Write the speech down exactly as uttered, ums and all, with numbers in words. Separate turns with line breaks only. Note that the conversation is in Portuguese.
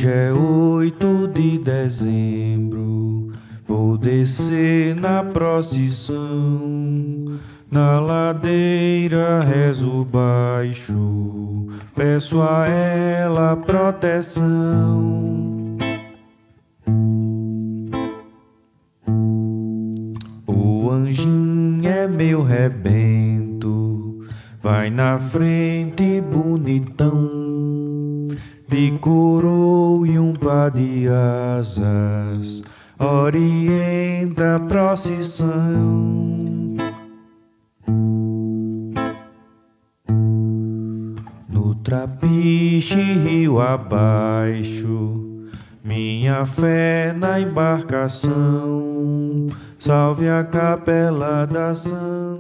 Hoje é oito de dezembro, vou descer na procissão. Na ladeira rezo baixo, peço a ela proteção. O anjinho é meu rebento, vai na frente bonitão, de coroa e um par de asas, orienta a procissão. No trapiche rio abaixo, minha fé na embarcação, salve a capela da ação.